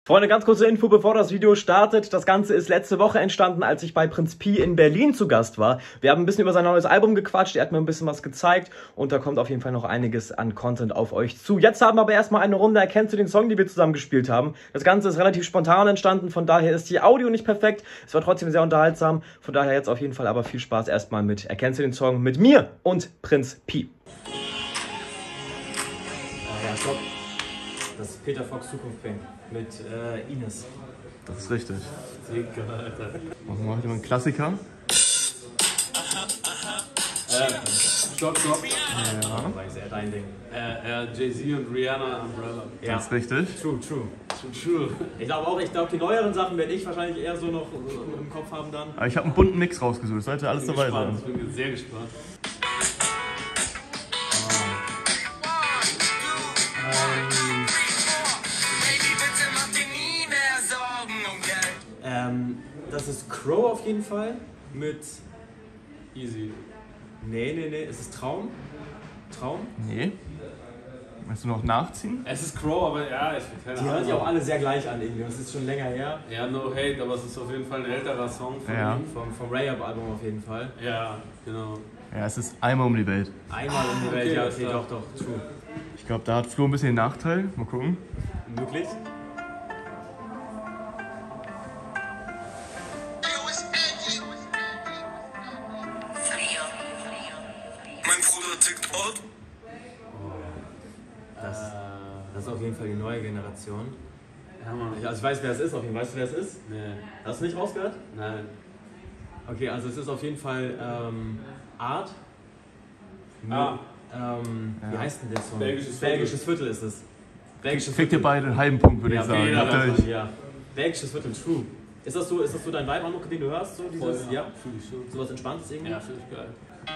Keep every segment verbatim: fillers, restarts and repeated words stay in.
Freunde, ganz kurze Info, bevor das Video startet. Das Ganze ist letzte Woche entstanden, als ich bei Prinz Pi in Berlin zu Gast war. Wir haben ein bisschen über sein neues Album gequatscht, er hat mir ein bisschen was gezeigt und da kommt auf jeden Fall noch einiges an Content auf euch zu. Jetzt haben wir aber erstmal eine Runde, erkennst du den Song, die wir zusammen gespielt haben. Das Ganze ist relativ spontan entstanden, von daher ist die Audio nicht perfekt. Es war trotzdem sehr unterhaltsam, von daher jetzt auf jeden Fall aber viel Spaß erstmal mit Erkennst du den Song mit mir und Prinz Pi. Ah ja, stopp. Das ist Peter Fox Zukunft Pink mit äh, Ines. Das ist richtig. Sicker, Alter. Machen wir heute mal einen Klassiker. Äh, stopp, stopp. Ja, Das war sehr dein Ding. Äh, äh, Jay-Z und Rihanna Umbrella. Ja, das ist richtig. true, true. True. Ich glaube auch, ich glaube die neueren Sachen werde ich wahrscheinlich eher so noch im Kopf haben dann. Aber ich habe einen bunten Mix rausgesucht, sollte alles Bin dabei gespannt. sein. Ich bin sehr gespannt. Ähm, das ist Crow auf jeden Fall mit. Easy. Nee, nee, nee, es ist Traum. Traum? Nee. Willst du noch nachziehen? Es ist Crow, aber ja, ich keine Die Ahnung. hören sich auch alle sehr gleich an irgendwie. Das ist schon länger her. Ja, no hate, aber es ist auf jeden Fall ein älterer Song von Ja. ihm. Vom, vom Ray-Up-Album auf jeden Fall. Ja, genau. Ja, es ist einmal um die Welt. Einmal um die Welt, okay, ja, alles okay, klar. doch, doch, true. Ich glaube, da hat Flo ein bisschen den Nachteil. Mal gucken. Möglich? Mein Bruder tickt out. Das, das ist auf jeden Fall die neue Generation. Ja, Mann. Ich, also ich weiß, wer es ist, auf jeden Fall. Weißt du, wer es ist? Nee, Hast du nicht rausgehört? nein. Okay, also es ist auf jeden Fall ähm, Art. Ah. Ähm, Wie Ja. heißt denn der Song? Belgisches Viertel. Belgisches Viertel ist es. Belgisches Kriegt ihr beide einen halben Punkt, würde Ja, ich sagen. okay, Habt ihr ja, euch- ja. Belgisches Viertel, true. Ist das so, ist das so dein Vibe, Anuk, den du hörst? So dieses, Voll, ja? Fühl ich schon. Sowas Entspanntes irgendwie? Ja, finde ich geil.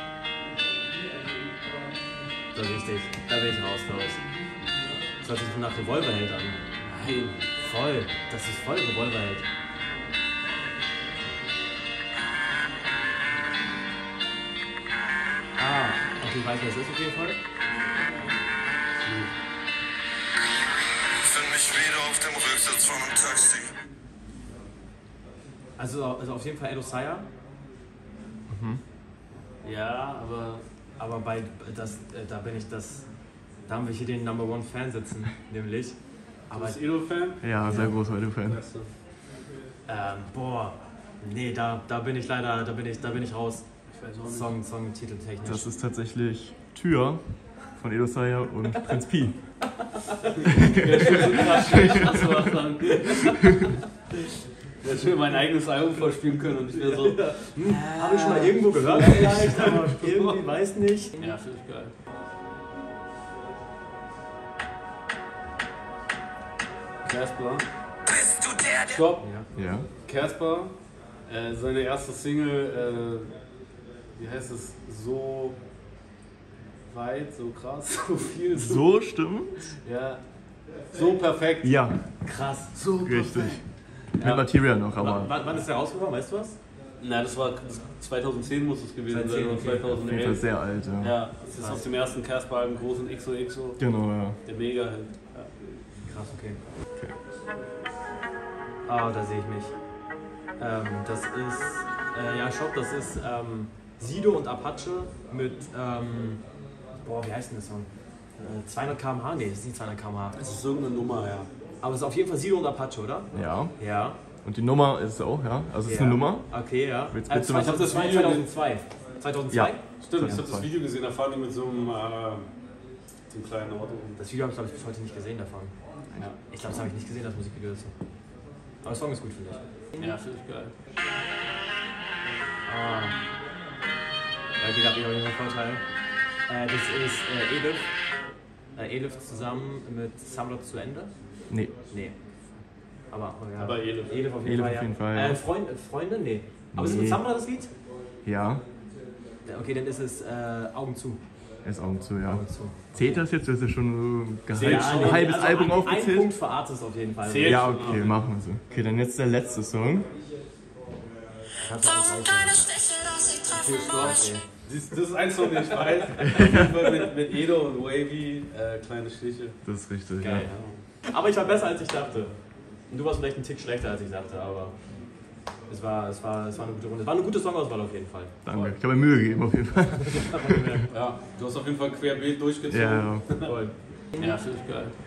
So richtig. Da bin ich raus, raus. Das hört sich nach Revolverheld an. Nein. Voll. Das ist voll Revolverheld. Ah, okay, ich weiß, wer es ist auf jeden Fall. Find mich wieder auf dem Rücksitz von einem Taxi. Also, also auf jeden Fall Edo Saya. Ja, aber Aber bei das, äh, da bin ich das. Da haben wir hier den Number One Fan sitzen, nämlich. du Aber bist Edo-Fan? Ja, sehr großer Edo-Fan. Weißt du. ähm, boah, nee, da, da bin ich leider, da bin ich, da bin ich raus. Ich weiß auch nicht. Song, Song, titeltechnisch. Das ist tatsächlich Tür von Edo Saya und Prinz Pi. Ich hätte schon mein eigenes Album vorspielen können und ich wäre so. Habe ich schon mal irgendwo gehört vielleicht, aber irgendwie weiß nicht. Ja, finde ich geil. Casper. Bist du der, der... Stopp. Ja. Ja. Casper. Äh, seine erste Single, äh, wie heißt es? So weit, so krass, so viel. So stimmt? Ja. So perfekt. Ja, Krass. So richtig. Mit Ja. Materia noch, W aber wann ist der rausgekommen, weißt du was? Na, das war zweitauszehn muss es gewesen sein, zweitauszehn, oder okay. auf jeden Fall zweitausendelf. sehr alt. Ja. Ja, das ist auf dem ersten Casper-Album großen X O X O. Genau, ja. Der Mega-Hit. Ja. Krass, okay. Okay. Ah, da sehe ich mich. Ähm, das ist, äh, ja, Shop, das ist ähm, Sido und Apache mit, ähm, boah, wie heißt denn der Song? Äh, zweihundert Kilometer pro Stunde? Nee, das ist nicht zweihundert Kilometer pro Stunde. Das ist irgendeine Nummer, ja. Aber es ist auf jeden Fall Sido und Apache, oder? Ja. Ja. Und die Nummer ist auch, ja. Also es ist ja. eine Nummer. Okay, ja. Willst- Äh, willst du was- zweitausendzwei, Ich hab das Video zweitausendzwei. zweitausendzwei? Ja. Stimmt, ich habe das zwei. Video gesehen, da fahren die mit so einem, äh, so einem kleinen Auto. Das Video habe ich, glaube ich, bis heute nicht gesehen davon. Ja, Ich glaube, das habe ich nicht gesehen, das Musikvideo dazu. Aber der Song ist gut, finde ich. ja finde ich geil. Ah. Ja, okay, da habe ich auf jeden Fall Vorteil. Äh, das ist äh, Elif. Äh, Elif zusammen mit Samlot zu Ende. Nee. Nee. Aber, oh ja. Aber Elif. Elif auf jeden Elif Fall. auf ja. jeden Fall, Äh, ja. Freund, Freunde? Nee. Aber ist es mit Nee. Samra das Lied? Ja. Okay, dann ist es äh, Augen zu. Ist Augen zu, ja. Augen zu. Zählt das jetzt? Du hast ja schon so Zählt ein, schon. ein halbes also Album ein, Ein aufgezählt. Punkt für Artist auf jeden Fall. Zählt. Ja, okay, machen wir so. Okay, dann jetzt der letzte Song. Kannst du alles rausholen. Viel Spaß, ey. Das, das ist ein Song, den ich weiß. Auf jeden Fall mit, mit Edo und Wavy, äh, kleine Stiche. Das ist richtig, Geil. ja. Aber ich war besser als ich dachte. Und du warst vielleicht ein Tick schlechter, als ich sagte, aber es war, es war, es war eine gute Runde. Es war eine gute Songauswahl auf jeden Fall. Danke. Ich habe mir Mühe gegeben, auf jeden Fall. Ja, du hast auf jeden Fall querbeet durchgezogen. Ja, ja. Voll. Ja, finde ich geil.